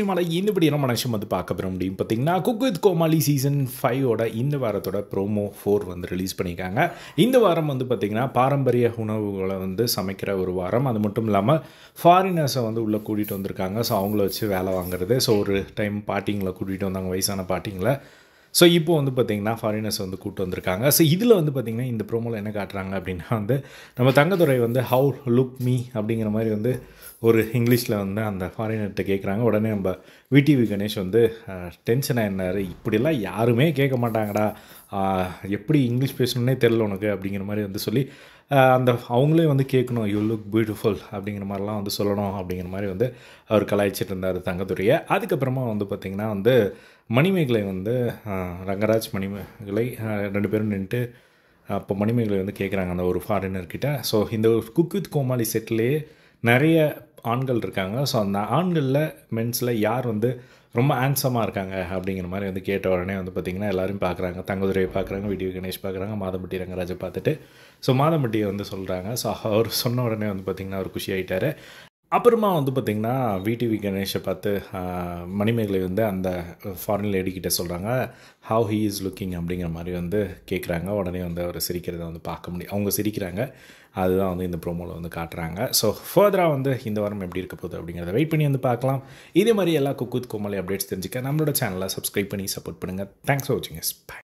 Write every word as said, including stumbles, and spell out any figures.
மலை இந்தபடி நம்ம நிமிஷம் வந்து பார்க்க பெற முடியும் பார்த்தீங்கன்னா குக் வித் கோமாளி சீசன் ஃபைவோட இந்த வாரத்தோட ப்ரோமோ ஃபோர் வந்து ரிலீஸ் பண்ணியிருக்காங்க. இந்த வாரம் வந்து பார்த்திங்கன்னா பாரம்பரிய உணவுகளை வந்து சமைக்கிற ஒரு வாரம். அது மட்டும் இல்லாமல் ஃபாரினர்ஸை வந்து உள்ளே கூட்டிகிட்டு வந்திருக்காங்க. ஸோ அவங்கள வச்சு வேலை வாங்குறது. ஸோ ஒரு டைம் பாட்டிங்களை கூட்டிகிட்டு வந்தாங்க, வயசான பாட்டிங்களை. ஸோ இப்போ வந்து பார்த்திங்கன்னா ஃபாரினர்ஸ் வந்து கூப்பிட்டு வந்திருக்காங்க. ஸோ இதில் வந்து பார்த்திங்கன்னா இந்த ப்ரோமோவில் என்ன காட்டுறாங்க அப்படின்னா வந்து நம்ம தங்கத்துறை வந்து ஹவு லுக் மீ அப்படிங்கிற மாதிரி வந்து ஒரு இங்கிலீஷில் வந்து அந்த ஃபாரினர்கிட்ட கேட்குறாங்க. உடனே நம்ம விடிவி கணேஷ் வந்து டென்ஷனாக என்னார், இப்படிலாம் யாருமே கேட்க மாட்டாங்கடா, எப்படி இங்கிலீஷ் பேசணுன்னே தெரில உனக்கு அப்படிங்கிற மாதிரி வந்து சொல்லி அந்த அவங்களே வந்து கேட்கணும், யூ லுக் பியூட்டிஃபுல் அப்படிங்கிற மாதிரிலாம் வந்து சொல்லணும் அப்படிங்கிற மாதிரி வந்து அவர் கலாய்ச்சிட்டு இருந்தார் தங்கத்துறையை. அதுக்கப்புறமா வந்து பார்த்திங்கன்னா வந்து மணிமேகலை வந்து ரங்கராஜ் மணிமேகலை ரெண்டு பேரும் நின்றுட்டு அப்போ மணிமேகலை வந்து கேட்குறாங்க அந்த ஒரு ஃபாரினர்கிட்ட. ஸோ இந்த குக் வித் கோமாளி செட்லேயே நிறைய ஆண்கள் இருக்காங்க. ஸோ அந்த ஆண்களில் மென்ஸில் யார் வந்து ரொம்ப ஹேண்ட்ஸமாக இருக்காங்க அப்படிங்கிற மாதிரி வந்து கேட்ட உடனே வந்து பார்த்திங்கன்னா எல்லோரும் பார்க்குறாங்க. தங்கதுரையை பார்க்குறாங்க, விடிவி கணேஷ் பார்க்குறாங்க, மாதம்பட்டி ரங்கராஜை பார்த்துட்டு ஸோ மாதம்பட்டியை வந்து சொல்கிறாங்க. ஸோ அவர் சொன்ன உடனே வந்து பார்த்திங்கன்னா அவர் குஷி ஆகிட்டார். அப்புறமா வந்து பார்த்திங்கன்னா விடிவி கணேஷை பார்த்து மணிமேகலை வந்து அந்த ஃபாரின் லேடிக்கிட்ட சொல்கிறாங்க, ஹவ் ஹீ இஸ் லுக்கிங் அப்படிங்கிற மாதிரி வந்து கேட்குறாங்க. உடனே வந்து அவர் சிரிக்கிறத வந்து பார்க்க முடியும், அவங்க சிரிக்கிறாங்க. அதுதான் வந்து இந்த ப்ரோமோவில் வந்து காட்டுறாங்க. ஸோ ஃபர்தராக வந்து இந்த வாரம் எப்படி இருக்க போகுது அப்படிங்கிறத வெயிட் பண்ணி வந்து பார்க்கலாம். இதே மாதிரி எல்லா குக் வித் கோமாளி அப்டேட்ஸ் தெரிஞ்சுக்க நம்மளோட சேனலை சப்ஸ்கிரைப் பண்ணி சப்போர்ட் பண்ணுங்கள். தேங்க்ஸ் ஃபார் வாட்சிங் எஸ். பை.